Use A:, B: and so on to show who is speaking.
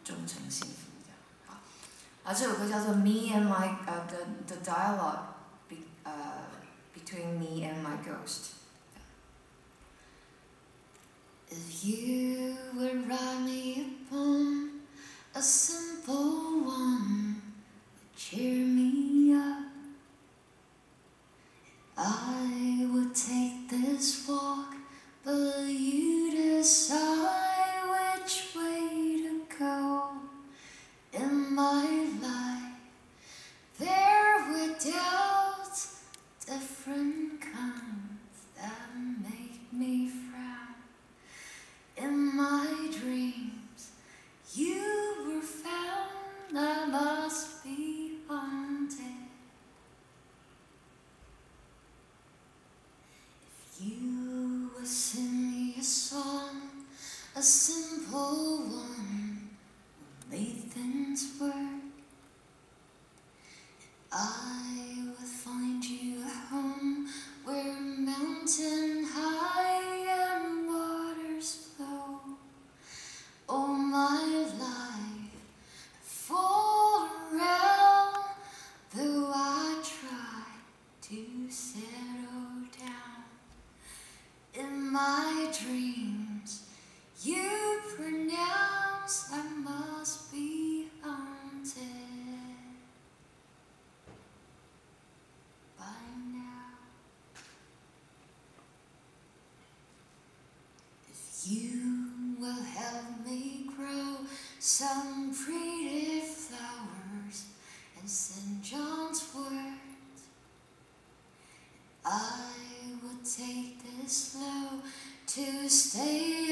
A: 忠诚幸福这样。好，这首歌叫做《Me and My》the dialogue between me and my ghost. If you would write me a poem, a simple one, would cheer me up, I would take this walk, but you decide which way to go. In my life, there were doubts, different kinds that make me frown. In my dreams, you were found, I must be haunted. If you would sing me a song, a simple one, Nathan's word, I would find you a home where mountain high and waters flow. Oh, my life fall around, though I try to settle down. In my dreams, you pronounce I must be haunted by now. If you will help me grow some pretty flowers and St. John's wort, I would take this slow to stay